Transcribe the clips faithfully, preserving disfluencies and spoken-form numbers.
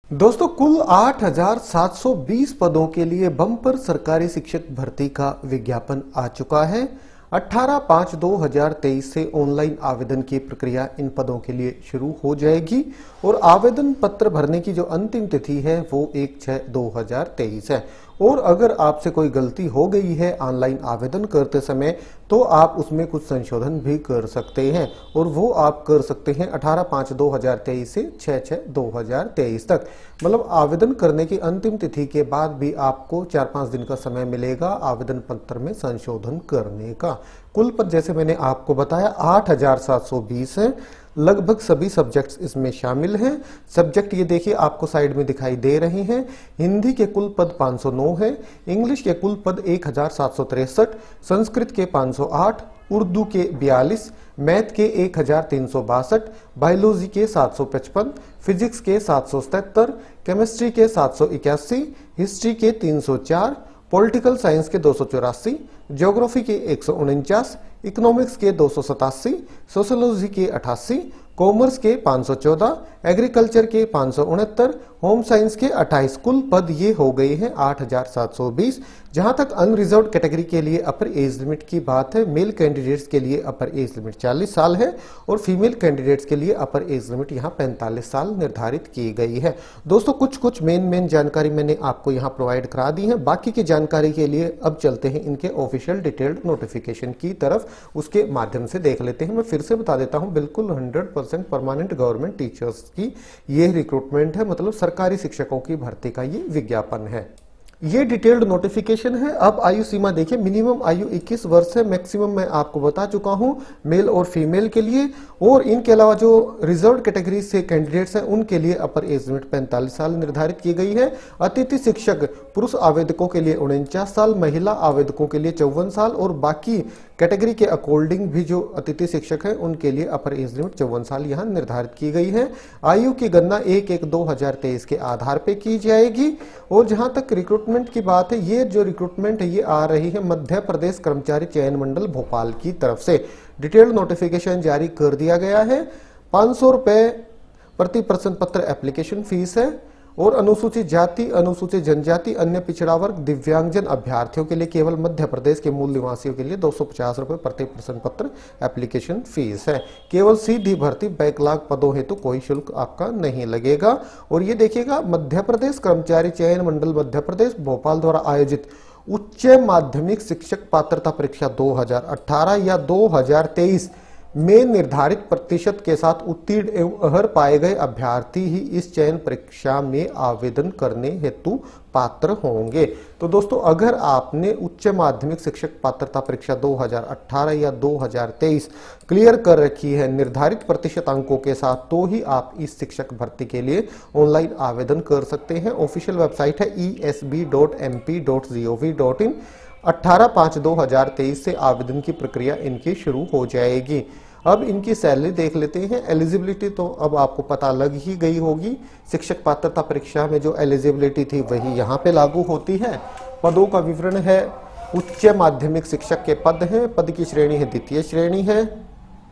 दोस्तों, कुल आठ हज़ार सात सौ बीस पदों के लिए बम्पर सरकारी शिक्षक भर्ती का विज्ञापन आ चुका है। अठारह पाँच दो हज़ार तेईस से ऑनलाइन आवेदन की प्रक्रिया इन पदों के लिए शुरू हो जाएगी और आवेदन पत्र भरने की जो अंतिम तिथि है वो एक छह दो हज़ार तेईस है। और अगर आपसे कोई गलती हो गई है ऑनलाइन आवेदन करते समय तो आप उसमें कुछ संशोधन भी कर सकते हैं और वो आप कर सकते हैं अठारह पाँच दो हज़ार तेईस से छह छह दो हज़ार तेईस तक। मतलब आवेदन करने की अंतिम तिथि के बाद भी आपको चार पाँच दिन का समय मिलेगा आवेदन पत्र में संशोधन करने का। कुल पद जैसे मैंने आपको बताया आठ हज़ार सात सौ बीस है। लगभग सभी सब्जेक्ट्स इसमें शामिल हैं। सब्जेक्ट ये देखिए आपको साइड में दिखाई दे रहे हैं। हिंदी के कुल पद पाँच सौ नौ है, इंग्लिश के कुल पद एक हज़ार सात सौ तिरसठ, संस्कृत के पाँच सौ आठ, उर्दू के बयालीस, मैथ के एक हज़ार तीन सौ बासठ, बायोलॉजी के सात सौ पचपन, फिजिक्स के सात सौ सतहत्तर, केमिस्ट्री के सात सौ इक्यासी, हिस्ट्री के तीन सौ चार, पॉलिटिकल साइंस के दो सौ चौरासी, ज्योग्राफी के एक सौ उनचास, इकोनॉमिक्स के दो सौ सतासी, सोशियोलॉजी के अठासी, कॉमर्स के पाँच सौ चौदह, एग्रीकल्चर के पाँच सौ उनहत्तर, होम साइंस के अट्ठाईस। कुल पद ये हो गए हैं आठ हज़ार सात सौ बीस। जहां तक अनरिजर्व्ड कैटेगरी के लिए अपर एज लिमिट की बात है, मेल कैंडिडेट्स के लिए अपर एज लिमिट चालीस साल है और फीमेल कैंडिडेट्स के लिए अपर एज लिमिट यहां पैंतालीस साल निर्धारित की गई है। दोस्तों, कुछ कुछ मेन मेन जानकारी मैंने आपको यहां प्रोवाइड करा दी है। बाकी की जानकारी के लिए अब चलते हैं इनके ऑफिशियल डिटेल्ड नोटिफिकेशन की तरफ, उसके माध्यम से देख लेते हैं। मैं फिर से बता देता हूं, बिल्कुल hundred percent permanent government teachers की ये रिक्रूटमेंट है, मतलब सरकारी शिक्षकों की भर्ती का ये विज्ञापन है। ये डिटेल्ड नोटिफिकेशन है। अब आयु सीमा देखिए, मिनिमम आयु इक्कीस वर्ष है, मैक्सिमम मैं आपको बता चुका हूं मेल और फीमेल के लिए। और इनके अलावा जो रिजर्व्ड कैटेगरी से कैंडिडेट्स हैं उनके लिए अपर एज लिमिट पैंतालीस साल निर्धारित की गई है। अतिथि शिक्षक पुरुष आवेदकों के लिए उनचास साल, महिला आवेदकों के लिए चौवन साल और बाकी कैटेगरी के अकॉर्डिंग भी जो अतिथि शिक्षक हैं उनके लिए अपर एज लिमिट चौवन साल यहां निर्धारित की गई है। आयु की गणना एक एक दो हजार तेईस के आधार पे की जाएगी। और जहां तक रिक्रूटमेंट की बात है, ये जो रिक्रूटमेंट है ये आ रही है मध्य प्रदेश कर्मचारी चयन मंडल भोपाल की तरफ से। डिटेल्ड नोटिफिकेशन जारी कर दिया गया है। पाँच सौ रुपए प्रति प्रश्न पत्र एप्लीकेशन फीस है। और अनुसूचित जाति, अनुसूचित जनजाति, अन्य पिछड़ा वर्ग, दिव्यांगजन अभ्यर्थियों के लिए केवल मध्य प्रदेश के मूल निवासियों के लिए दो सौ पचास रुपए प्रति प्रश्न पत्र एप्लीकेशन फीस है। केवल सीधी भर्ती बैकलॉग पदों हेतु तो कोई शुल्क आपका नहीं लगेगा। और ये देखिएगा, मध्य प्रदेश कर्मचारी चयन मंडल मध्य प्रदेश भोपाल द्वारा आयोजित उच्च माध्यमिक शिक्षक पात्रता परीक्षा दो हज़ार अठारह या दो हज़ार तेईस में निर्धारित प्रतिशत के साथ उत्तीर्ण एवं अर्ह पाए गए अभ्यर्थी ही इस चयन परीक्षा में आवेदन करने हेतु पात्र होंगे। तो दोस्तों, अगर आपने उच्च माध्यमिक शिक्षक पात्रता परीक्षा दो हज़ार अठारह या दो हज़ार तेईस क्लियर कर रखी है निर्धारित प्रतिशत अंकों के साथ, तो ही आप इस शिक्षक भर्ती के लिए ऑनलाइन आवेदन कर सकते हैं। ऑफिशियल वेबसाइट है E S B dot M P dot G O V dot in. अठारह पाँच दो हज़ार तेईस से आवेदन की प्रक्रिया इनकी शुरू हो जाएगी। अब इनकी सैलरी देख लेते हैं। एलिजिबिलिटी तो अब आपको पता लग ही गई होगी। शिक्षक पात्रता परीक्षा में जो एलिजिबिलिटी थी वही यहाँ पे लागू होती है। पदों का विवरण है, उच्च माध्यमिक शिक्षक के पद हैं, पद की श्रेणी है द्वितीय श्रेणी है।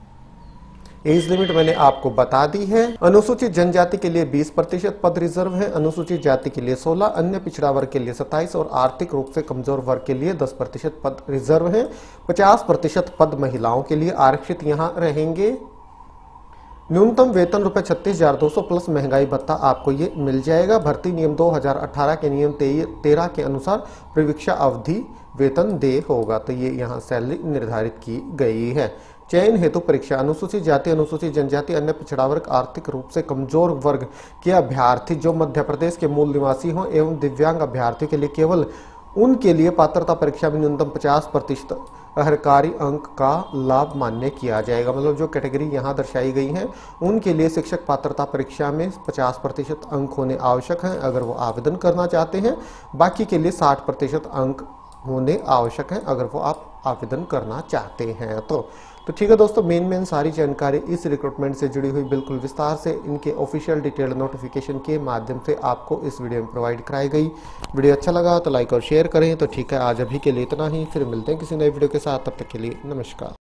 एज लिमिट मैंने आपको बता दी है। अनुसूचित जनजाति के लिए बीस प्रतिशत पद रिजर्व है, अनुसूचित जाति के लिए सोलह, अन्य पिछड़ा वर्ग के लिए सत्ताईस और आर्थिक रूप से कमजोर वर्ग के लिए दस प्रतिशत पद रिजर्व है। पचास प्रतिशत पद महिलाओं के लिए आरक्षित यहाँ रहेंगे। न्यूनतम वेतन रुपए छत्तीस हजार दो सौ प्लस महंगाई भत्ता आपको ये मिल जाएगा। भर्ती नियम दो हज़ार अठारह के नियम तेरह के अनुसार प्रवीक्षा अवधि वेतन देय होगा। तो ये यहाँ सैलरी निर्धारित की गई है। चयन हेतु परीक्षा अनुसूचित जाति, अनुसूचित जनजाति, अन्य पिछड़ा वर्ग, आर्थिक रूप से कमजोर वर्ग के अभ्यर्थी जो मध्य प्रदेश के मूल निवासी हों एवं दिव्यांग अभ्यर्थियों के लिए केवल उनके लिए पात्रता परीक्षा में न्यूनतम पचास प्रतिशत अर्हकारी अंक का लाभ मान्य किया जाएगा। मतलब जो कैटेगरी यहाँ दर्शाई गई हैं उनके लिए शिक्षक पात्रता परीक्षा में पचास प्रतिशत अंक होने आवश्यक हैं अगर वो आवेदन करना चाहते हैं। बाकी के लिए साठ प्रतिशत अंक होने आवश्यक हैं अगर वो आप आवेदन करना चाहते हैं तो। तो ठीक है दोस्तों, मेन मेन सारी जानकारी इस रिक्रूटमेंट से जुड़ी हुई बिल्कुल विस्तार से इनके ऑफिशियल डिटेल्ड नोटिफिकेशन के माध्यम से आपको इस वीडियो में प्रोवाइड कराई गई। वीडियो अच्छा लगा तो लाइक और शेयर करें। तो ठीक है, आज अभी के लिए इतना ही, फिर मिलते हैं किसी नए वीडियो के साथ। तब तक के लिए नमस्कार।